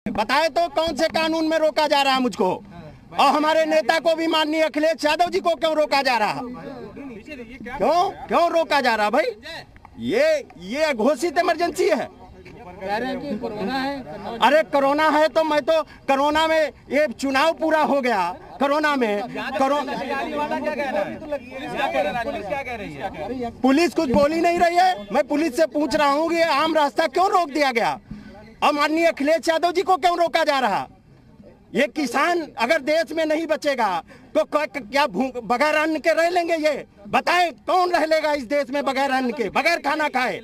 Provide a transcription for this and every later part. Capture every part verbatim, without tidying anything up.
बताए तो कौन से कानून में रोका जा रहा है मुझको, और हमारे नेता को भी माननीय अखिलेश यादव जी को क्यों रोका जा रहा, क्यों क्यों रोका जा रहा भाई? ये ये घोषित इमरजेंसी है। कह रहे हैं कि कोरोना है। अरे कोरोना है तो मैं तो कोरोना में ये चुनाव पूरा हो गया, कोरोना में कोरोना पुलिस कुछ बोल ही नहीं रही है। मैं पुलिस से पूछ रहा हूँ कि आम रास्ता क्यों रोक दिया गया और माननीय अखिलेश यादव जी को क्यों रोका जा रहा? ये किसान अगर देश में नहीं बचेगा तो क्या बगैर अन्न के रह लेंगे? ये बताएं कौन रह लेगा इस देश में बगैर अन्न के, बगैर खाना खाए?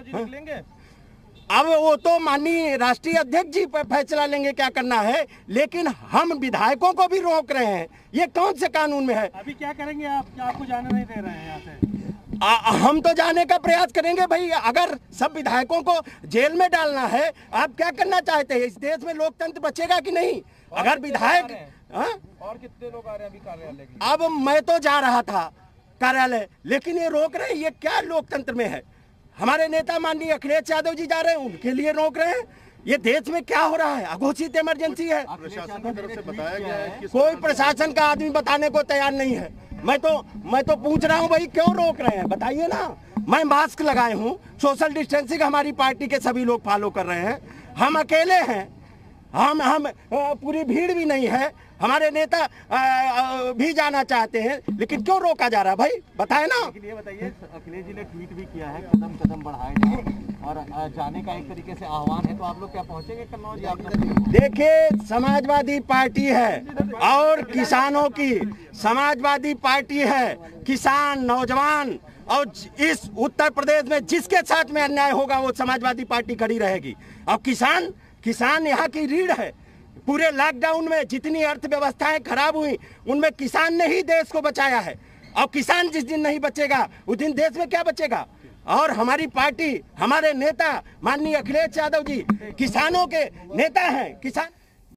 अब वो तो माननीय राष्ट्रीय अध्यक्ष जी फैसला लेंगे क्या करना है, लेकिन हम विधायकों को भी रोक रहे हैं। ये कौन से कानून में है? अभी क्या करेंगे आप? क्या आपको जाने नहीं दे रहे हैं यहाँ से? आ, हम तो जाने का प्रयास करेंगे भाई। अगर सब विधायकों को जेल में डालना है, आप क्या करना चाहते हैं? इस देश में लोकतंत्र बचेगा कि नहीं? अगर विधायक और कितने लोग आ रहे हैं अभी कार्यालय? अब मैं तो जा रहा था कार्यालय, लेकिन ये रोक रहे हैं। ये क्या लोकतंत्र में है? हमारे नेता माननीय अखिलेश यादव जी जा रहे हैं, उनके लिए रोक रहे हैं। ये देश में क्या हो रहा है? अघोषित इमरजेंसी है। प्रशासन की तरफ से बताया गया है कि कोई प्रशासन का आदमी बताने को तैयार नहीं है। मैं तो मैं तो पूछ रहा हूँ भाई क्यों रोक रहे हैं, बताइए ना। मैं मास्क लगाए हूँ, सोशल डिस्टेंसिंग हमारी पार्टी के सभी लोग फॉलो कर रहे हैं। हम अकेले हैं, हम हम पूरी भीड़ भी नहीं है। हमारे नेता आ, आ, भी जाना चाहते हैं, लेकिन क्यों रोका जा रहा है भाई? बताए ना। लेकिन ये बताइए, अखिलेश जी ने ट्वीट भी किया है कदम कदम बढ़ाए जाए और जाने का एक तरीके से आह्वान है, तो आप लोग क्या पहुंचेंगे कन्नौज? देखिए, समाजवादी पार्टी है और किसानों की समाजवादी पार्टी है। किसान, नौजवान और इस उत्तर प्रदेश में जिसके साथ में अन्याय होगा वो समाजवादी पार्टी खड़ी रहेगी। और किसान किसान यहाँ की रीढ़ है। पूरे लॉकडाउन में जितनी अर्थव्यवस्थाएं खराब हुई, उनमें किसान ने ही देश को बचाया है। और किसान जिस दिन नहीं बचेगा उस दिन देश में क्या बचेगा? और हमारी पार्टी, हमारे नेता माननीय अखिलेश यादव जी किसानों के नेता हैं। किसान